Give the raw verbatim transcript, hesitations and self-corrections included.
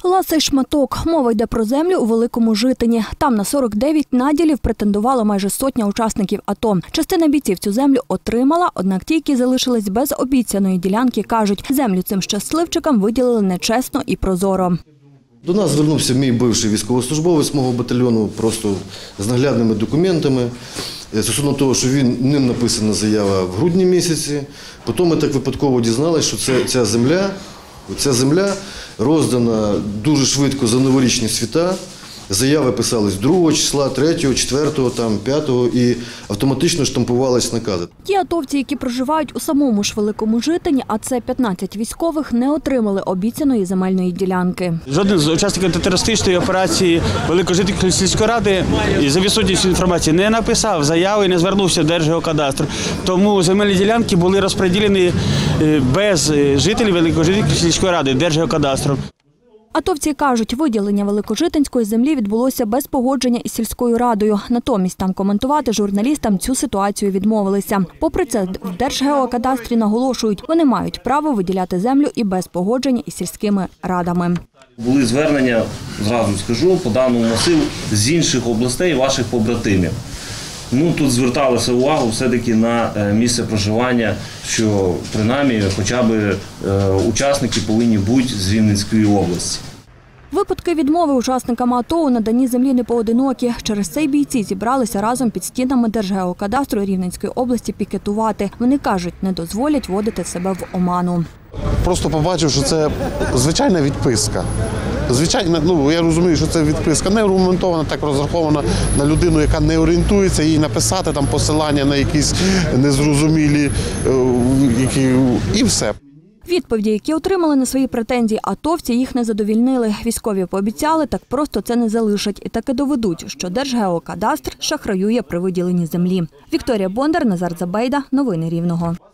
Ласий шматок. Мова йде про землю у Великому Житині. Там на сорок дев'ять наділів претендувала майже сотня учасників АТО. Частина бійців цю землю отримала, однак ті, які залишились без обіцяної ділянки, кажуть, землю цим щасливчикам виділили нечесно і прозоро. До нас звернувся мій бивший військовослужбовець мого батальйону просто з наглядними документами. Стосовно того, що він, ним написана заява в грудні місяці. Потім ми так випадково дізналися, що це, ця земля, ця земля роздана дуже швидко за новорічні свята. Заяви писались другого числа, третього, четвертого, там, п'ятого і автоматично штампувались накази. Ті атовці, які проживають у самому ж Великому Житині, а це п'ятнадцять військових, не отримали обіцяної земельної ділянки. Жоден з учасників антитерористичної операції Великожитинської сільської ради за відсутністю інформації не написав заяви і не звернувся в Держгеокадастр. Тому земельні ділянки були розподілені без жителів Великожитинської сільської ради Держгеокадастром. Атовці кажуть, виділення Великожитинської землі відбулося без погодження із сільською радою. Натомість там коментувати журналістам цю ситуацію відмовилися. Попри це, в Держгеокадастрі наголошують, вони мають право виділяти землю і без погодження із сільськими радами. Були звернення, зразу скажу, по даному масиву з інших областей ваших побратимів. Ну, тут зверталося увагу все-таки на місце проживання, що принаймні хоча б учасники повинні бути з Рівненської області. Випадки відмови учасникам АТО у наданні землі не поодинокі. Через це й бійці зібралися разом під стінами Держгеокадастру Рівненської області пікетувати. Вони кажуть, не дозволять вводити себе в оману. Просто побачив, що це звичайна відписка. Звичайно, ну, я розумію, що це відписка не аргументована, так розрахована на людину, яка не орієнтується, їй написати там посилання на якісь незрозумілі, які, і все. Відповіді, які отримали на свої претензії атовці, їх не задовільнили. Військові пообіцяли, так просто це не залишать і таки доведуть, що Держгеокадастр шахраює при виділенні землі. Вікторія Бондар, Назар Забейда. Новини Рівного.